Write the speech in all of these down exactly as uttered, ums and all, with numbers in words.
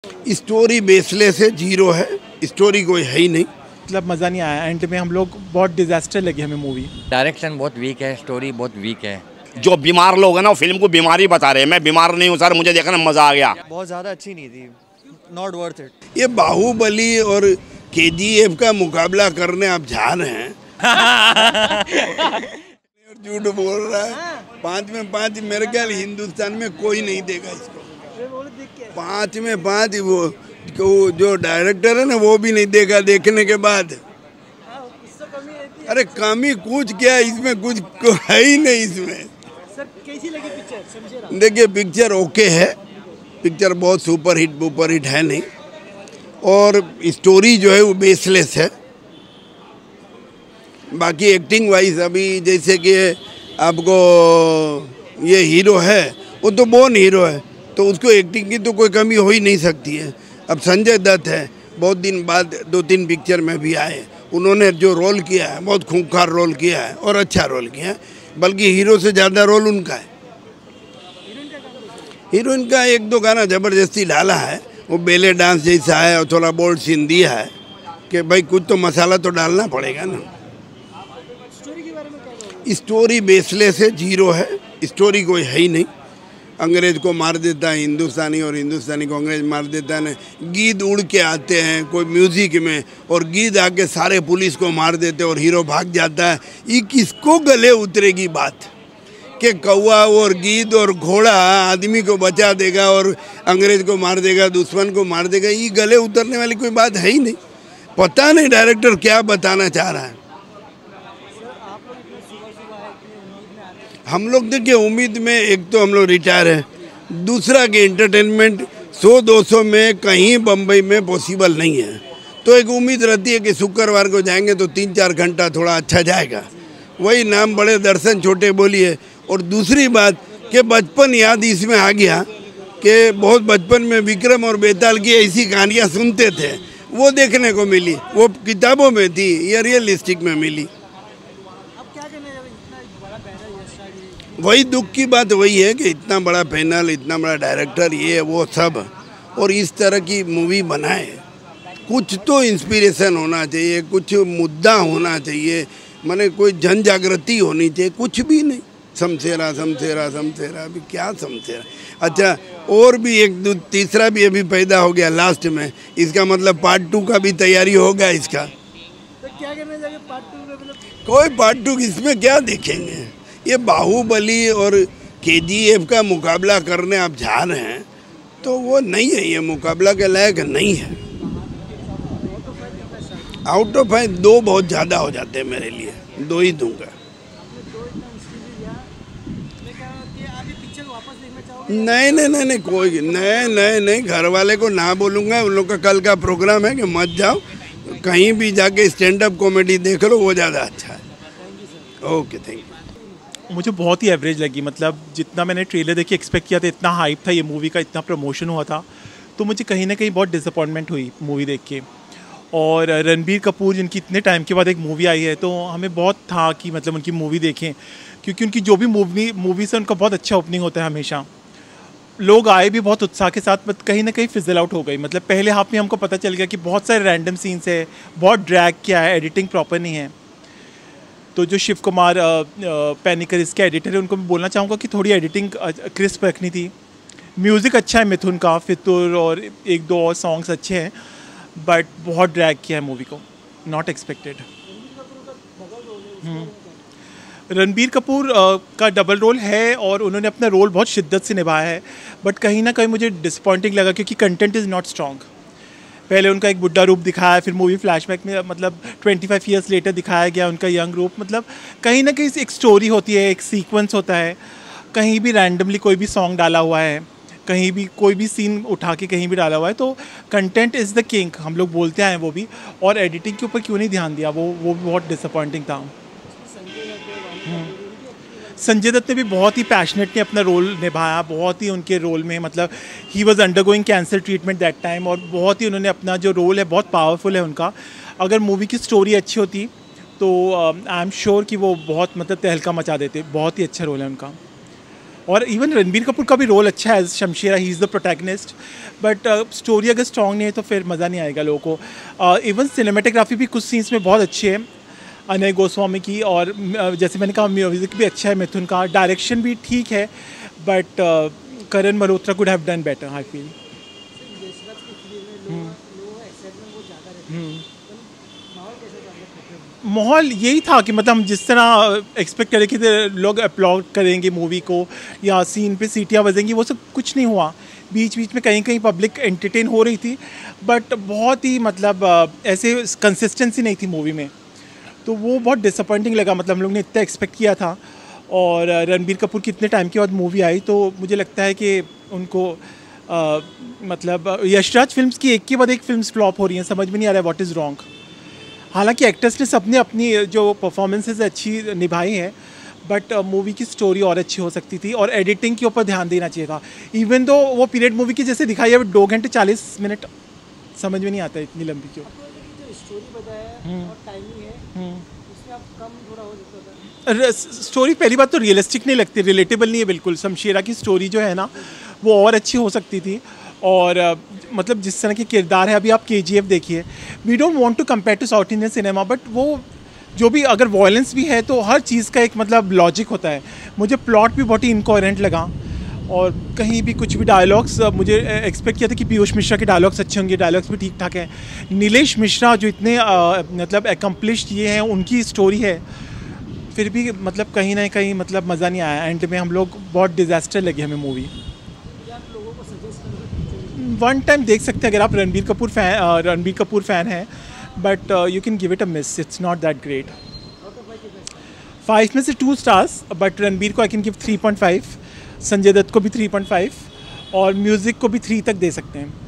Story baseless है, zero है, story कोई है ही नहीं। मतलब मज़ा नहीं आया। एंड में हम लोग बहुत डिजास्टर लगी हमें मूवी। डायरेक्शन बहुत वीक है, स्टोरी बहुत वीक है। जो बीमार लोग हैं ना, फिल्म को बीमारी बता रहे हैं। मैं बीमार नहीं हूँ सर, मुझे देखने में मजा आ गया। बहुत ज़्यादा अच्छी नहीं थी, नॉट वर्थ इट। ये बाहुबली और केजीएफ का मुकाबला करने आप जा रहे हैं। झूठ बोल रहा है। पाँच में पाँच मेरे ख्याल हिंदुस्तान में कोई नहीं देगा इसको। पाँच में पाँच वो जो डायरेक्टर है ना, वो भी नहीं देखा देखने के बाद। अरे कमी कुछ क्या इसमें, कुछ है ही नहीं इसमें। सर कैसी लगी पिक्चर? देखिए पिक्चर ओके है, पिक्चर बहुत सुपर हिट सुपर हिट है नहीं, और स्टोरी जो है वो बेसलेस है। बाकी एक्टिंग वाइज अभी जैसे कि आपको ये हीरो है, वो तो बोर्न हीरो है, तो उसको एक्टिंग की तो कोई कमी हो ही नहीं सकती है। अब संजय दत्त है, बहुत दिन बाद दो तीन पिक्चर में भी आए, उन्होंने जो रोल किया है बहुत खूंखार रोल किया है और अच्छा रोल किया है, बल्कि हीरो से ज़्यादा रोल उनका है। हीरोइन का एक दो गाना ज़बरदस्ती डाला है, वो बेले डांस जैसा है और थोड़ा बोल्ड सीन दिया है कि भाई कुछ तो मसाला तो डालना पड़ेगा ना। स्टोरी बेसलेस है, जीरो है, स्टोरी कोई है ही नहीं। अंग्रेज को मार देता है हिंदुस्तानी और हिंदुस्तानी को अंग्रेज मार देता है ना। गीत उड़ के आते हैं कोई म्यूजिक में, और गीत आके सारे पुलिस को मार देते और हीरो भाग जाता है। ये किसको गले उतरेगी बात कि कौवा और गीत और घोड़ा आदमी को बचा देगा और अंग्रेज को मार देगा, दुश्मन को मार देगा। ये गले उतरने वाली कोई बात है ही नहीं। पता नहीं डायरेक्टर क्या बताना चाह रहा है। हम लोग देखिए उम्मीद में, एक तो हम लोग रिटायर है, दूसरा कि एंटरटेनमेंट सौ दो सौ में कहीं बम्बई में पॉसिबल नहीं है, तो एक उम्मीद रहती है कि शुक्रवार को जाएंगे तो तीन चार घंटा थोड़ा अच्छा जाएगा। वही नाम बड़े दर्शन छोटे बोलिए। और दूसरी बात कि बचपन याद इसमें आ गया कि बहुत बचपन में विक्रम और बेताल की ऐसी कहानियाँ सुनते थे, वो देखने को मिली, वो किताबों में थी, ये रियलिस्टिक में मिली। वही दुख की बात वही है कि इतना बड़ा पैनल, इतना बड़ा डायरेक्टर, ये वो सब, और इस तरह की मूवी बनाए। कुछ तो इंस्पिरेशन होना चाहिए, कुछ मुद्दा होना चाहिए, माने कोई जन जागृति होनी चाहिए, कुछ भी नहीं। समसेरा समसेरा समसेरा, अभी क्या समसेरा। अच्छा, और भी एक दो तीसरा भी अभी पैदा हो गया लास्ट में, इसका मतलब पार्ट टू का भी तैयारी होगा इसका। तो क्या करने जाएंगे पार्ट टू में? मतलब कोई पार्ट टू इसमें क्या देखेंगे। ये बाहुबली और केजीएफ का मुकाबला करने आप जा रहे हैं, तो वो नहीं है, ये मुकाबला के लायक नहीं है। आउट ऑफ फाइव दो बहुत ज़्यादा हो जाते हैं मेरे लिए, दो ही दूंगा। नहीं नहीं नहीं नहीं कोई नहीं नहीं नहीं घर वाले को ना बोलूँगा। उन लोग का कल का प्रोग्राम है कि मत जाओ, कहीं भी जाके स्टैंड अप कॉमेडी देख लो, वो ज़्यादा अच्छा है। Okay, thank you. मुझे बहुत ही एवरेज लगी। मतलब जितना मैंने ट्रेलर देख के एक्सपेक्ट किया था, इतना हाइप था ये मूवी का, इतना प्रमोशन हुआ था, तो मुझे कहीं ना कहीं बहुत डिसअपॉइंटमेंट हुई मूवी देख के। और रणबीर कपूर जिनकी इतने टाइम के बाद एक मूवी आई है, तो हमें बहुत था कि मतलब उनकी मूवी देखें, क्योंकि उनकी जो भी मूवी मूवीज़ है उनका बहुत अच्छा ओपनिंग होता है हमेशा। लोग आए भी बहुत उत्साह के साथ, बट कहीं ना कहीं फिजल आउट हो गई। मतलब पहले हाफ में हमको पता चल गया कि बहुत सारे रैंडम सीन्स है, बहुत ड्रैग किया है, एडिटिंग प्रॉपर नहीं है। तो जो शिव कुमार पैनिकर इसके एडिटर है, उनको मैं बोलना चाहूँगा कि थोड़ी एडिटिंग क्रिस्प रखनी थी। म्यूज़िक अच्छा है मिथुन का, फितुर और एक दो और सॉन्ग्स अच्छे हैं, बट बहुत ड्रैग किया है मूवी को, नॉट एक्सपेक्टेड। रणबीर कपूर का डबल रोल है और उन्होंने अपना रोल बहुत शिद्दत से निभाया है, बट कहीं ना कहीं मुझे डिसअपॉइंटिंग लगा क्योंकि कंटेंट इज़ नॉट स्ट्रॉन्ग। पहले उनका एक बुढ़ा रूप दिखाया, फिर मूवी फ्लैशबैक में मतलब पच्चीस इयर्स लेटर दिखाया गया उनका यंग रूप। मतलब कहीं ना कहीं एक स्टोरी होती है, एक सीक्वेंस होता है, कहीं भी रैंडमली कोई भी सॉन्ग डाला हुआ है, कहीं भी कोई भी सीन उठा के कहीं भी डाला हुआ है। तो कंटेंट इज़ द किंग, हम लोग बोलते हैं वो भी, और एडिटिंग के ऊपर क्यों नहीं ध्यान दिया, वो वो भी बहुत डिसअपॉइंटिंग था। संजय दत्त ने भी बहुत ही पैशनेटली अपना रोल निभाया, बहुत ही उनके रोल में, मतलब he was undergoing cancer treatment that time, और बहुत ही उन्होंने अपना जो रोल है बहुत पावरफुल है उनका। अगर मूवी की स्टोरी अच्छी होती तो आई एम श्योर कि वो बहुत मतलब तहलका मचा देते। बहुत ही अच्छा रोल है उनका। और इवन रणबीर कपूर का भी रोल अच्छा है as Shamshera, he is the protagonist, but story अगर स्ट्रॉन्ग नहीं है तो फिर मज़ा नहीं आएगा लोगों को। इवन सिनेमेटोग्राफी भी कुछ सीन्स में बहुत अच्छी है अनय गोस्वामी की, और uh, जैसे मैंने कहा म्यूज़िक भी अच्छा है मिथुन का, डायरेक्शन भी ठीक है, but Karan Malhotra could have done better I feel. माहौल यही था कि मतलब हम जिस तरह एक्सपेक्ट करें कि लोग अपलॉड करेंगे मूवी को या सीन पे सीटियाँ बजेंगी, वो सब कुछ नहीं हुआ। बीच बीच में कहीं कहीं पब्लिक एंटरटेन हो रही थी, बट बहुत ही मतलब ऐसे कंसिस्टेंसी नहीं थी मूवी में, तो वो बहुत डिसअपॉइंटिंग लगा। मतलब हम लोग ने इतना एक्सपेक्ट किया था, और रणबीर कपूर की इतने टाइम के बाद मूवी आई, तो मुझे लगता है कि उनको आ, मतलब यशराज फिल्म्स की एक के बाद एक फिल्म्स फ्लॉप हो रही हैं, समझ में नहीं आ रहा है व्हाट इज़ रॉन्ग। हालांकि एक्टर्स ने सबने अपनी जो परफॉर्मेंसेज अच्छी निभाई हैं, बट मूवी की स्टोरी और अच्छी हो सकती थी, और एडिटिंग के ऊपर ध्यान देना चाहिए था। इवन दो वो पीरियड मूवी की जैसे दिखाई है, दो घंटे चालीस मिनट समझ में नहीं आता इतनी लंबी क्यों। स्टोरी पहली बात तो रियलिस्टिक नहीं लगती, रिलेटेबल नहीं है बिल्कुल। शमशेरा की स्टोरी जो है ना वो और अच्छी हो सकती थी, और uh, मतलब जिस तरह के किरदार है, अभी आप के जी एफ देखिए, we don't want to compare to south Indian cinema, but वो जो भी अगर वायलेंस भी है तो हर चीज़ का एक मतलब लॉजिक होता है। मुझे प्लॉट भी बहुत ही इनकोहेरेंट लगा, और कहीं भी कुछ भी डायलॉग्स, मुझे एक्सपेक्ट किया था कि पीयूष मिश्रा के डायलॉग्स अच्छे होंगे, डायलॉग्स भी ठीक ठाक हैं। नीलेश मिश्रा जो इतने uh, मतलब एकम्प्लिश्ड ये हैं, उनकी स्टोरी है, फिर भी मतलब कहीं ना कहीं मतलब मज़ा नहीं आया। एंड में हम लोग बहुत डिज़ास्टर लगी हमें मूवी। वन टाइम देख सकते हैं अगर आप रणबीर कपूर फैन रणबीर कपूर फैन हैं, but you can give it a miss, it's not that great. Five में से टू स्टार्स, बट रणबीर को I can give three point five, Sanjay Dutt को भी थ्री पॉइंट फाइव, और म्यूज़िक को भी थ्री तक दे सकते हैं।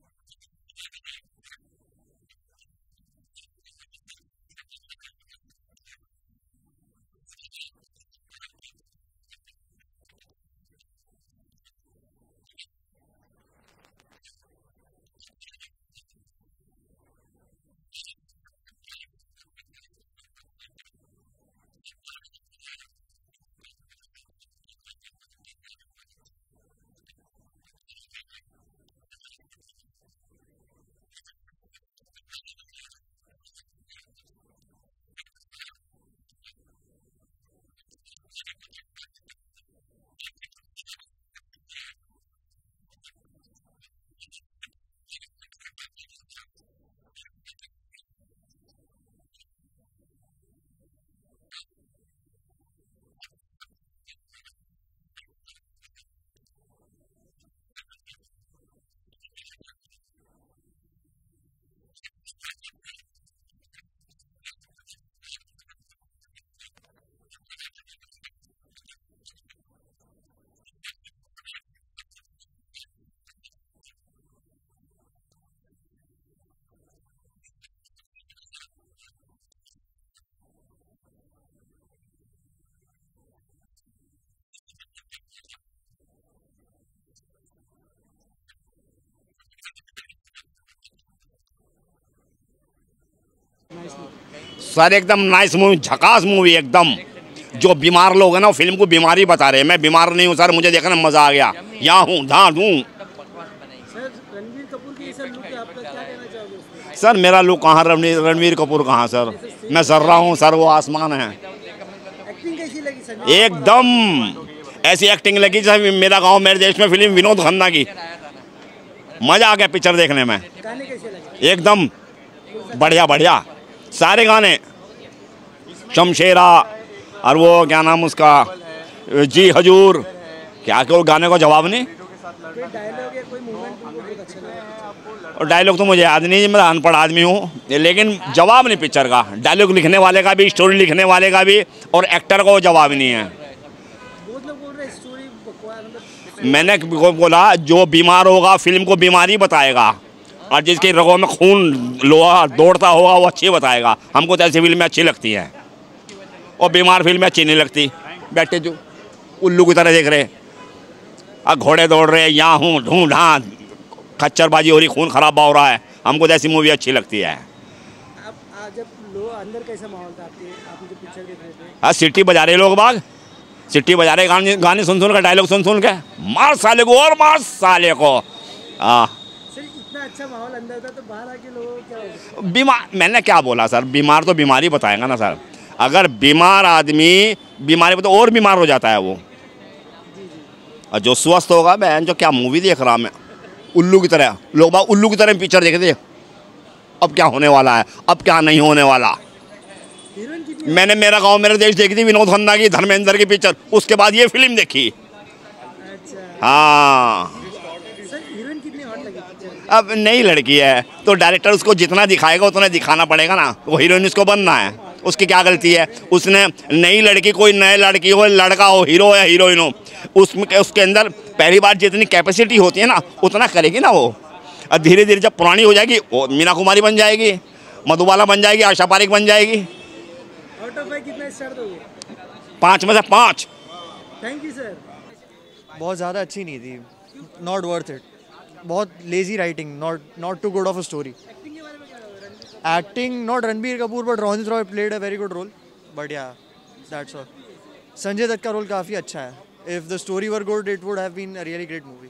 सर एकदम नाइस मूवी, झकास मूवी एकदम। जो बीमार लोग हैं ना, वो फिल्म को बीमारी बता रहे हैं। मैं बीमार नहीं हूँ सर, मुझे देखने में मज़ा आ गया। यहाँ हूँ, धाँ हूँ। सर मेरा लुक कहाँ, रणवीर रणवीर कपूर कहाँ सर? मैं जर्रा हूँ सर, वो आसमान है। एकदम ऐसी एक्टिंग लगी जैसे मेरा गांव मेरे देश में फिल्म विनोद खन्ना की। मज़ा आ गया पिक्चर देखने में, एकदम बढ़िया बढ़िया सारे गाने। शमशेरा और वो क्या नाम उसका, जी हजूर, क्या क्या गाने को जवाब नहीं। और डायलॉग तो मुझे याद नहीं, मैं अनपढ़ आदमी हूँ, लेकिन जवाब नहीं पिक्चर का। डायलॉग लिखने वाले का भी, स्टोरी लिखने वाले का भी, और एक्टर का वो जवाब नहीं है। मैंने बोला जो बीमार होगा फिल्म को बीमारी बताएगा, और जिसके रगों में खून लोहा दौड़ता होगा वो अच्छी बताएगा। हमको तो ऐसी फिल्में अच्छी लगती हैं, और बीमार फिल्में अच्छी नहीं लगती। बैठे जो उल्लू की तरह देख रहे, अब घोड़े दौड़ रहे, यहाँ हूँ ढूंढ, हाँ खच्चरबाजी हो रही, खून खराबा हो रहा है। हमको तो ऐसी मूवी अच्छी लगती है। आप जब लो अंदर कैसा माहौल था आपके, आप जो पिक्चर देख रहे थे? हाँ सीटी बजा रहे लोग बाग, सिट्टी बजा रहे गाने गाने सुन सुन कर, डायलॉग सुन सुन के, मार साले को और मार साले को। हाँ सर इतना अच्छा माहौल अंदर था तो बाहर आके लोगों को क्या होगा? बीमार, मैंने क्या बोला सर, बीमार तो बीमारी बताएगा ना सर। अगर बीमार आदमी बीमारी तो और बीमार हो जाता है वो, और जो स्वस्थ होगा, बहन जो क्या मूवी देख रहा मैं, उल्लू की तरह, लोग बाग उल्लू की तरह पिक्चर देखते, अब क्या होने वाला है, अब क्या नहीं होने वाला। मैंने मेरा गांव मेरा देश देखी थी विनोद खन्ना की, धर्मेंद्र की पिक्चर, उसके बाद ये फिल्म देखी। हाँ अब नई लड़की है तो डायरेक्टर उसको जितना दिखाएगा उतना दिखाना पड़ेगा ना, वो हीरोइन उसको बनना है, उसकी क्या गलती है। उसने नई लड़की, कोई नए लड़की हो, लड़का हो, हीरो या हीरोइन हो, उसमें उसके अंदर पहली बार जितनी कैपेसिटी होती है ना उतना करेगी ना वो, और धीरे धीरे जब पुरानी हो जाएगी वो मीना कुमारी बन जाएगी, मधुबाला बन जाएगी, आशा पारेख बन जाएगी। आउट ऑफ फाइव कितना स्टार दोगे? पाँच में से पाँच। Thank you sir. बहुत ज़्यादा अच्छी नहीं थी, नॉट वर्थ इट, बहुत lazy writing, not not too good of a story. Acting not Ranbir Kapoor but Ronit Roy played a very good role, but yeah that's all. Sanjay Dutt का रोल काफ़ी अच्छा है, if the story were good it would have been a really great movie.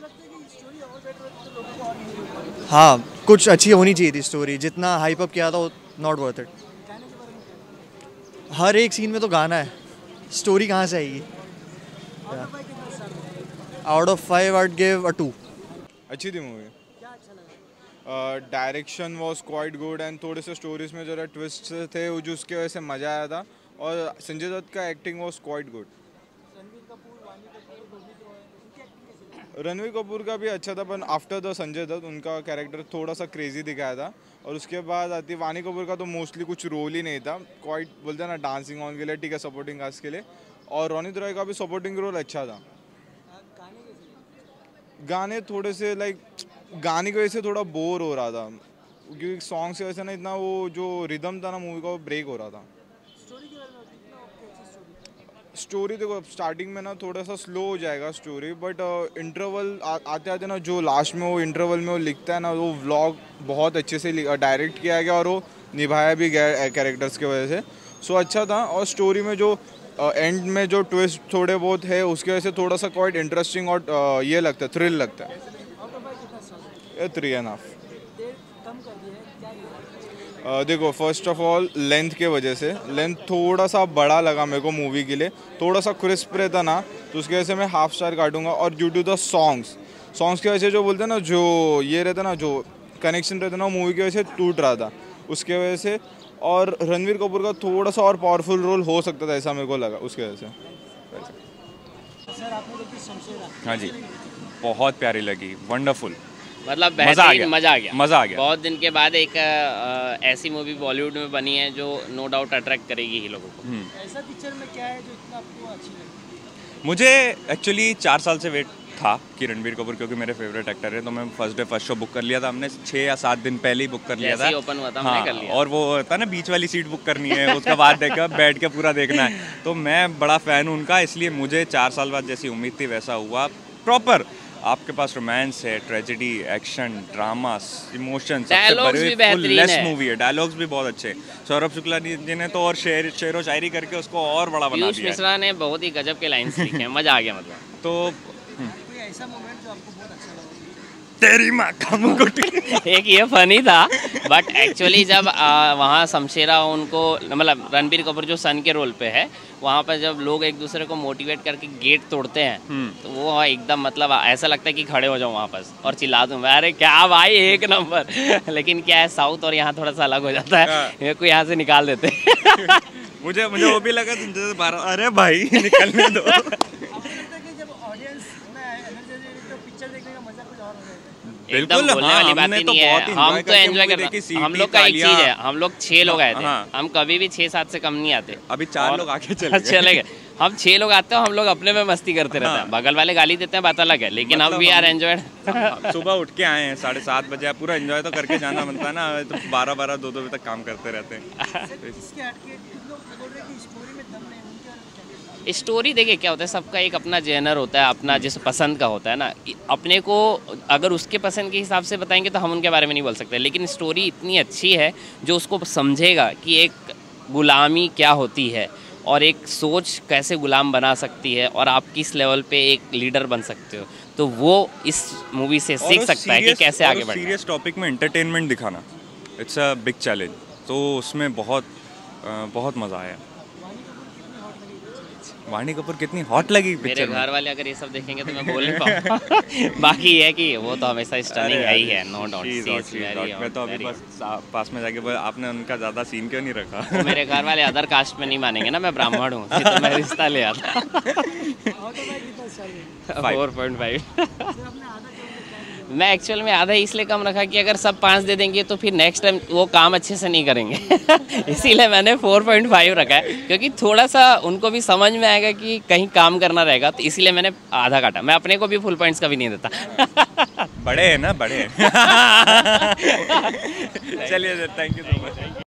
हाँ कुछ अच्छी होनी चाहिए थी स्टोरी, जितना हाइप अप किया था नॉट वर्थ इट। हर एक सीन में तो गाना है, स्टोरी कहाँ से आएगी। Out of five I give a two. अच्छी थी movie, direction was quite good and थोड़े से स्टोरीज में जरा ट्विस्ट थे जो उसके वजह से मज़ा आया था, और संजय दत्त का acting was quite good. Ranveer Kapoor का भी अच्छा था, पर आफ्टर द संजय दत्त उनका कैरेक्टर थोड़ा सा क्रेजी दिखाया था, और उसके बाद आती वानी कपूर का तो मोस्टली कुछ रोल ही नहीं था, क्वाइट बोलते हैं ना डांसिंग ऑन के लिए ठीक है, सपोर्टिंग कास्ट के लिए, और रोनित रॉय का भी सपोर्टिंग रोल अच्छा था। गाने थोड़े से लाइक गाने की वजह से थोड़ा बोर हो रहा था, क्योंकि सॉन्ग्स की वजह से ना इतना वो जो रिदम था ना मूवी का वो ब्रेक हो रहा था। स्टोरी देखो स्टार्टिंग में ना थोड़ा सा स्लो हो जाएगा स्टोरी, बट इंटरवल आते आते ना जो लास्ट में वो इंटरवल में वो लिखता है ना, वो व्लॉग बहुत अच्छे से डायरेक्ट किया गया और वो निभाया भी गया कैरेक्टर्स की वजह से, सो अच्छा था। और स्टोरी में जो एंड uh, में जो ट्विस्ट थोड़े बहुत है उसकी वजह से थोड़ा सा क्वाइट इंटरेस्टिंग और uh, ये लगता है, थ्रिल लगता है। ये थ्री एंड हाफ। देखो फर्स्ट ऑफ ऑल लेंथ के वजह से, लेंथ थोड़ा सा बड़ा लगा मेरे को मूवी के लिए, थोड़ा सा क्रिस्प रहता ना तो उसकी वजह से मैं हाफ स्टार काटूंगा। और due to the songs songs की वजह से जो बोलते हैं ना, जो ये रहता ना, जो कनेक्शन रहता ना, वो मूवी की वजह से टूट रहा था उसके वजह से। और रणवीर कपूर का थोड़ा सा और पावरफुल रोल हो सकता था, ऐसा मेरे को लगा उसकी वजह से। हाँ जी, बहुत प्यारी लगी, वंडरफुल, मतलब मज़ा आ बेहतरीन, मज़ा आ गया, मज़ा आ गया। बहुत दिन के बाद एक आ, ऐसी मूवी बॉलीवुड में बनी है जो नो डाउट अट्रैक्ट करेगी ही लोगों को। ऐसा पिक्चर में क्या है जो इतना आपको अच्छी लगी? मुझे एक्चुअली चार साल से वेट था कि रणबीर कपूर, क्योंकि मेरे फेवरेट एक्टर है, तो मैं first day first show book कर लिया था हमने, छः या सात दिन पहले ही बुक कर लिया था। ओपन हुआ था हाँ, हमने कर लिया। और वो होता है ना बीच वाली सीट बुक करनी है, उसके बाद देखा बैठ के पूरा देखना है, तो मैं बड़ा फ़ैन हूँ उनका, इसलिए मुझे चार साल बाद जैसी उम्मीद थी वैसा हुआ। प्रॉपर आपके पास रोमांस है, ट्रेजेडी, एक्शन, ड्रामा, इमोशन, सबसे मूवी है, डायलॉग्स भी बहुत अच्छे। सौरभ शुक्ला जी ने तो और शेर शेरो शायरी करके उसको और बड़ा बना दिया। मिश्रा ने बहुत ही गजब के लाइन्स लिखे हैं, मज़ा आ गया मतलब। तो ऐसा मोमेंट जो आपको बहुत अच्छा लगा? तेरी माँ का मुकुट। एक ये फनी था, बट एक्चुअली जब वहाँ शमशेरा उनको, मतलब रणबीर कपूर जो सन के रोल पे है, वहाँ पर जब लोग एक दूसरे को मोटिवेट करके गेट तोड़ते हैं तो वो एकदम मतलब ऐसा लगता है कि खड़े हो जाओ वहाँ पर और चिल्ला दूँ, अरे क्या भाई एक नंबर। लेकिन क्या है, साउथ और यहाँ थोड़ा सा अलग हो जाता है, मेरे को यहाँ से निकाल देते। मुझे मुझे वो भी लगा तुम जैसे बारह, अरे भाई निकलने दो। एकदम बोलने वाली बात ही नहीं है, हम तो एंजॉय करते हैं। हम लोग का एक चीज है, हम लोग छह लोग आए थे, हम कभी भी छह सात से कम नहीं आते। अभी चार लोग आके चले चले गए, हम छह लोग आते हैं, हम लोग अपने में मस्ती करते रहते हैं, बगल वाले गाली देते हैं बात अलग है, लेकिन हम वी आर एंजॉयड। सुबह उठ के आए हैं साढ़े सात बजे, पूरा एंजॉय तो करके जाना बनता है ना, तो बारह बारह दो दो बजे तक काम करते रहते हैं। स्टोरी देखिए क्या होता है, सबका एक अपना जेनर होता है, अपना जिस पसंद का होता है ना, अपने को अगर उसके पसंद के हिसाब से बताएंगे तो हम उनके बारे में नहीं बोल सकते, लेकिन स्टोरी इतनी अच्छी है जो उसको समझेगा कि एक गुलामी क्या होती है, और एक सोच कैसे गुलाम बना सकती है और आप किस लेवल पे एक लीडर बन सकते हो, तो वो इस मूवी से सीख सकता है कि कैसे आगे बढ़ना है। सीरियस टॉपिक में एंटरटेनमेंट दिखाना, इट्स अ बिग चैलेंज, तो उसमें बहुत बहुत मज़ा आया। वाणी कपूर कितनी हॉट लगी मेरे घर वाले अगर ये सब देखेंगे तो मैं बोल नहीं पाऊंगा। बाकी ये है कि वो तो हमेशा स्टनिंग है ही है, नो डाउट। मैं तो अभी बस पास में जाके बोला, आपने उनका ज़्यादा सीन क्यों नहीं रखा? मेरे घर वाले अदर कास्ट में नहीं मानेंगे ना, मैं ब्राह्मण हूँ, तो मैं रिश्ता ले आता। फोर पॉइंट फाइव मैं एक्चुअल में आधा इसलिए कम रखा कि अगर सब पाँच दे देंगे तो फिर नेक्स्ट टाइम वो काम अच्छे से नहीं करेंगे। इसीलिए मैंने फोर पॉइंट फाइव रखा है, क्योंकि थोड़ा सा उनको भी समझ में आएगा कि कहीं काम करना रहेगा, तो इसीलिए मैंने आधा काटा। मैं अपने को भी फुल पॉइंट्स कभी नहीं देता। बड़े हैं ना, बड़े हैं। चलिए, थैंक यू सो मच।